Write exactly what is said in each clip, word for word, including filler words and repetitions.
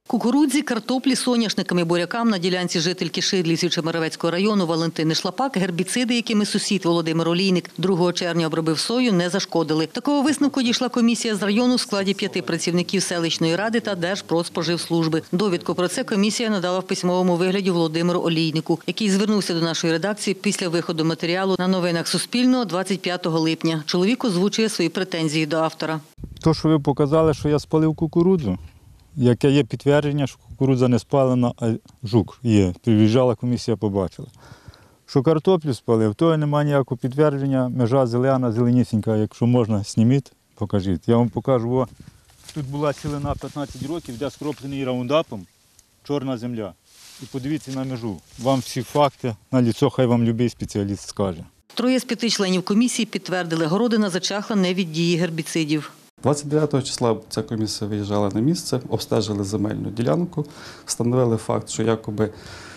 Кукурудзі, картоплі, соняшникам і бурякам на ділянці жительки Шидлівців Чемеровецького району Валентини Шлапак гербіциди, якими сусід Володимир Олійник другого червня обробив сою, не зашкодили. Такого висновку дійшла комісія з району в складі п'яти працівників селищної ради та Держпродспоживслужби. Довідку про це комісія надала в письмовому вигляді Володимиру Олійнику, який звернувся до нашої редакції після виходу матеріалу на новинах Суспільного двадцять п'ятого липня. Чоловік озвучує свої претензії до автора. То, що ви показали, що я спалив кукурудзу, яке є підтвердження, що кукурудза не спалена, а жук є. Приїжджала комісія, побачила. Що картоплю спалив, то немає ніякого підтвердження, межа зелена, зеленісінька, якщо можна, зніміть, покажіть. Я вам покажу, о, тут була цілина п'ятнадцять років, де скроплений раундапом, чорна земля. І подивіться на межу. Вам всі факти на ліцо, хай вам будь-який спеціаліст скаже. Троє з п'яти членів комісії підтвердили, городина зачахла не від дії гербіцидів. двадцять дев'ятого числа ця комісія виїжджала на місце, обстежили земельну ділянку, встановили факт, що якоби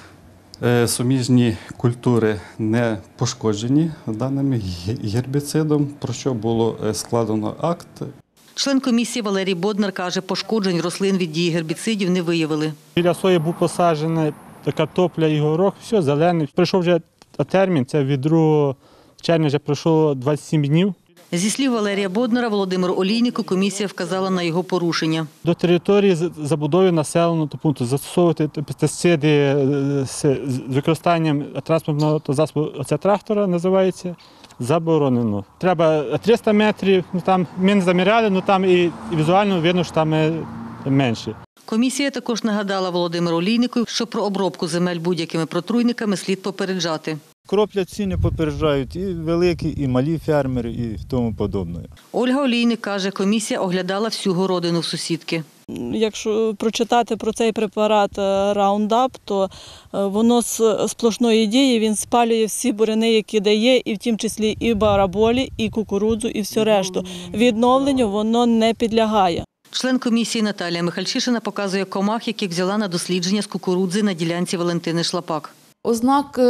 суміжні культури не пошкоджені даним гербіцидом, про що було складено акт. Член комісії Валерій Боднар каже, пошкоджень рослин від дії гербіцидів не виявили. Біля сої був посаджений картопля і горох, все зелений. Прийшов вже термін, це від другого червня вже пройшло двадцять сім днів. Зі слів Валерія Боднара, Володимиру Олійнику комісія вказала на його порушення. До території забудови населеного пункту застосовувати пестициди з використанням транспортного засобу, це трактора називається, заборонено. Треба триста метрів, там ми не заміряли, але там і візуально видно, що там менше. Комісія також нагадала Володимиру Олійнику, що про обробку земель будь-якими протруйниками слід попереджати. Кропля ціни попереджають і великі, і малі фермери, і тому подобне. Ольга Олійник каже, комісія оглядала всю городину в сусідки. Якщо прочитати про цей препарат Roundup, то воно з сплошної дії, він спалює всі буряни, які дає, і в тім числі і бараболі, і кукурудзу, і все решту. Відновленню воно не підлягає. Член комісії Наталія Михальчишина показує комах, яких взяла на дослідження з кукурудзи на ділянці Валентини Шлапак. Ознак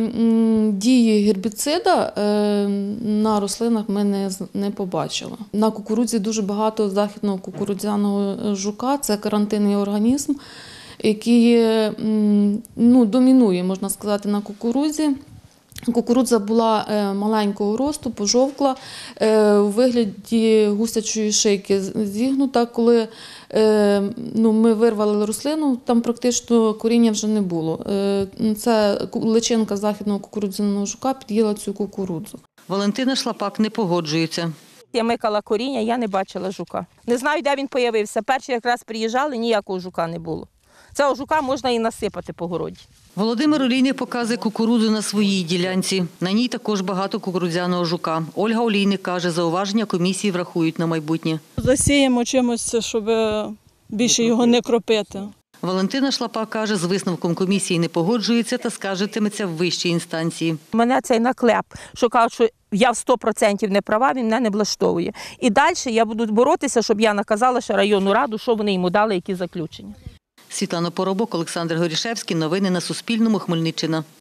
дії гербіцида на рослинах ми не, не побачили. На кукурудзі дуже багато західного кукурудзяного жука, це карантинний організм, який ну, домінує, можна сказати, на кукурудзі. Кукурудза була маленького росту, пожовкла, у вигляді гусячої шийки зігнута. Коли ну, ми вирвали рослину, там практично коріння вже не було. Це личинка західного кукурудзяного жука під'їла цю кукурудзу. Валентина Шлапак не погоджується. Я микала коріння, я не бачила жука. Не знаю, де він з'явився. Перші якраз приїжджали, ніякого жука не було. Цього жука можна і насипати по городі. Володимир Олійник показує кукурудзу на своїй ділянці. На ній також багато кукурудзяного жука. Ольга Олійник каже, зауваження комісії врахують на майбутнє. Засіємо чимось, щоб більше його не кропити. Валентина Шлапак каже, з висновком комісії не погоджується та скаржитиметься в вищій інстанції. Мене цей наклеп, що кажуть, що я в сто відсотків не права, він мене не влаштовує. І далі я буду боротися, щоб я наказала ще районну раду, що вони йому дали, які заключення. Світлана Поробок, Олександр Горішевський. Новини на Суспільному. Хмельниччина.